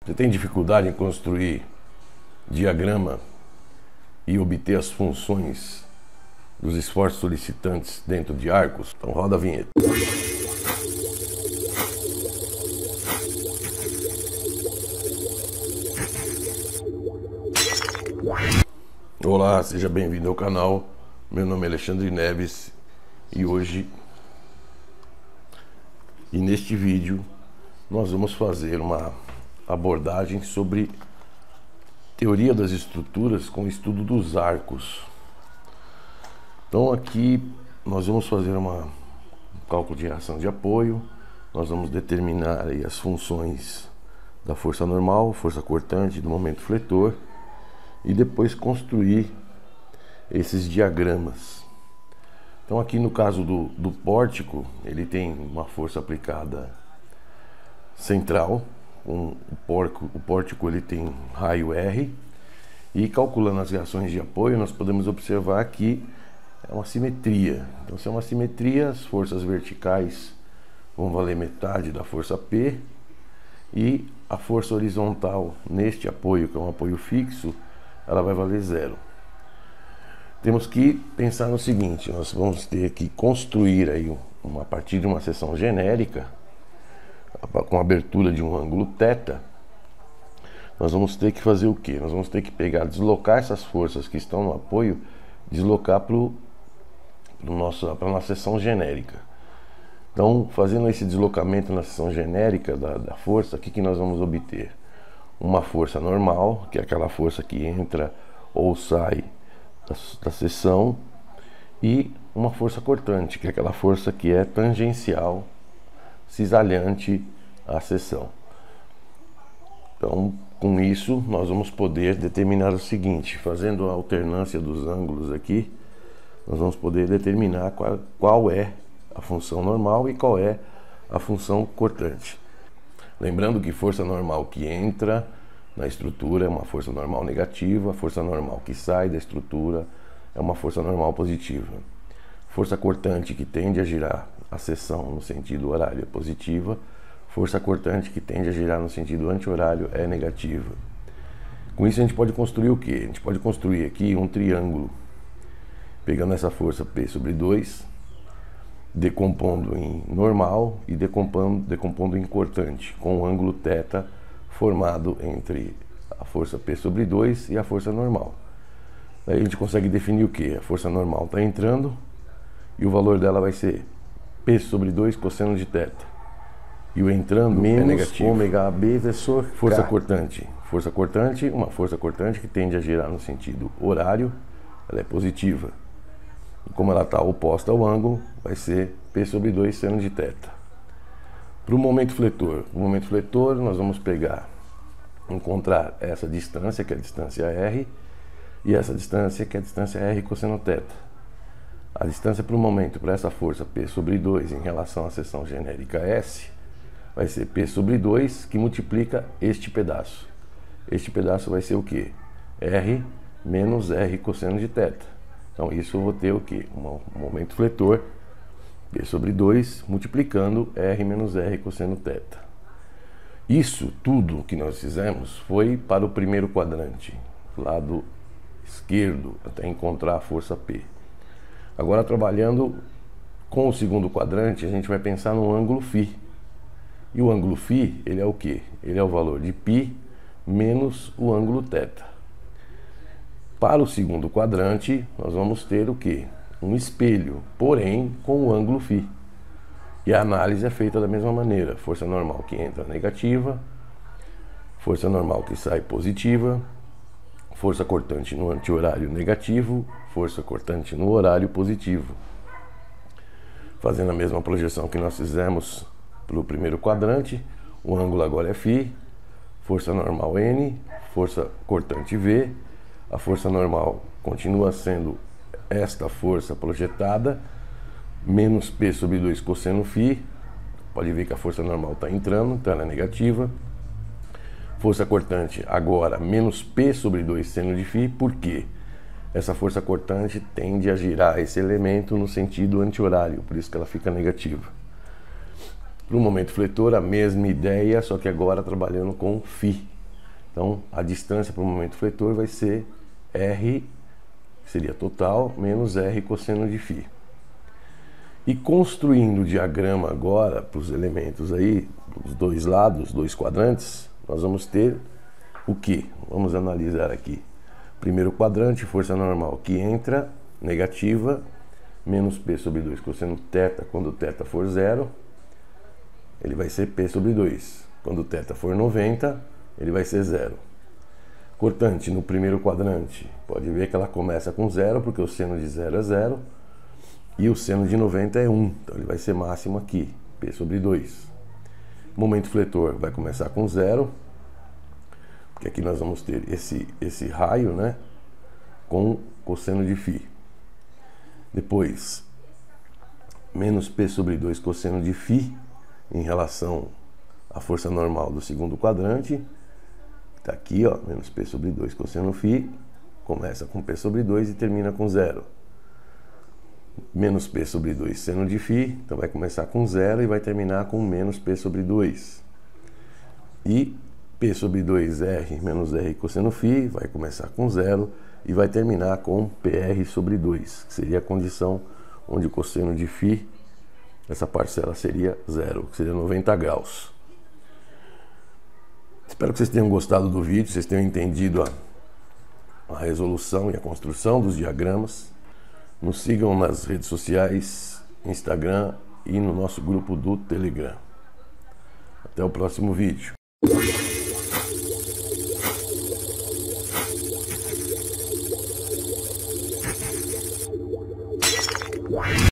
Você tem dificuldade em construir diagrama e obter as funções dos esforços solicitantes dentro de arcos? Então roda a vinheta. Olá, seja bem-vindo ao canal. Meu nome é Alexandre Neves e neste vídeo nós vamos fazer uma abordagem sobre teoria das estruturas com o estudo dos arcos. Então aqui nós vamos fazer um cálculo de reação de apoio, nós vamos determinar aí as funções da força normal, força cortante, do momento fletor e depois construir esses diagramas. Então aqui no caso do pórtico, ele tem uma força aplicada central, o pórtico ele tem raio R, e calculando as reações de apoio nós podemos observar que é uma simetria. Então se é uma simetria, as forças verticais vão valer metade da força P e a força horizontal neste apoio, que é um apoio fixo, ela vai valer zero. Temos que pensar no seguinte: nós vamos ter que construir aí a partir de uma seção genérica com abertura de um ângulo θ. Nós vamos ter que fazer o que? Nós vamos ter que deslocar essas forças que estão no apoio, deslocar para a nossa seção genérica. Então, fazendo esse deslocamento na seção genérica da força, o que nós vamos obter? Uma força normal, que é aquela força que entra ou sai da seção, e uma força cortante, que é aquela força que é tangencial, cisalhante à seção. Então, com isso, nós vamos poder determinar o seguinte: fazendo a alternância dos ângulos aqui, nós vamos poder determinar qual é a função normal e qual é a função cortante. Lembrando que força normal que entra na estrutura é uma força normal negativa, a força normal que sai da estrutura é uma força normal positiva. Força cortante que tende a girar a seção no sentido horário é positiva, força cortante que tende a girar no sentido anti-horário é negativa. Com isso a gente pode construir o que? A gente pode construir aqui um triângulo, pegando essa força P sobre 2, decompondo em normal e decompondo em cortante, com o ângulo θ formado entre a força P sobre 2 e a força normal. Aí a gente consegue definir o que? A força normal está entrando e o valor dela vai ser P sobre 2 cosseno de θ. E o entrando menos é negativo. Ômega AB vezes força cortante. Força cortante, uma força cortante que tende a girar no sentido horário, ela é positiva. E como ela está oposta ao ângulo, vai ser P sobre 2 seno de θ. Para o momento fletor, nós vamos encontrar essa distância, que é a distância R, e essa distância, que é a distância R cosseno θ. A distância para o momento, para essa força P sobre 2 em relação à seção genérica S, vai ser P sobre 2, que multiplica este pedaço. Este pedaço vai ser o que? R menos R cosseno de θ. Então isso eu vou ter o que? Um momento fletor, P sobre 2 multiplicando R menos R cosseno θ. Isso tudo que nós fizemos foi para o primeiro quadrante, lado esquerdo, até encontrar a força P. Agora, trabalhando com o segundo quadrante, a gente vai pensar no ângulo φ. E o ângulo φ, ele é o que? Ele é o valor de π menos o ângulo θ. Para o segundo quadrante, nós vamos ter o que? Um espelho, porém com o ângulo φ. E a análise é feita da mesma maneira: força normal que entra negativa, força normal que sai positiva, força cortante no anti-horário negativo, força cortante no horário positivo. Fazendo a mesma projeção que nós fizemos para o primeiro quadrante, o ângulo agora é φ, força normal N, força cortante V, a força normal continua sendo esta força projetada, menos P sobre 2 cosseno φ. Pode ver que a força normal está entrando, então ela é negativa. Força cortante agora menos P sobre 2 seno de φ, por quê? Essa força cortante tende a girar esse elemento no sentido anti-horário, por isso que ela fica negativa. Para o momento fletor, a mesma ideia, só que agora trabalhando com φ. Então, a distância para o momento fletor vai ser R, que seria total, menos R cosseno de φ. E construindo o diagrama agora para os elementos aí, dos dois lados, dois quadrantes, nós vamos ter o que? Vamos analisar aqui. Primeiro quadrante, força normal que entra, negativa, menos P sobre 2 cosseno θ, quando θ for 0, ele vai ser P sobre 2. Quando θ for 90, ele vai ser 0. Cortante, no primeiro quadrante, pode ver que ela começa com 0, porque o seno de 0 é 0, e o seno de 90 é 1, então ele vai ser máximo aqui, P sobre 2. Momento fletor vai começar com 0, porque aqui nós vamos ter esse raio, né, com cosseno de φ. Depois, menos P sobre 2 cosseno de φ em relação à força normal do segundo quadrante. Está aqui, ó, menos P sobre 2 cosseno φ, começa com P sobre 2 e termina com 0. Menos P sobre 2 seno de φ, então vai começar com 0 e vai terminar com menos P sobre 2. E P sobre 2R menos R cosseno φ vai começar com 0 e vai terminar com PR sobre 2, que seria a condição onde o cosseno de φ, essa parcela seria 0, que seria 90 graus. Espero que vocês tenham gostado do vídeo, vocês tenham entendido a resolução e a construção dos diagramas. Nos sigam nas redes sociais, Instagram e no nosso grupo do Telegram. Até o próximo vídeo.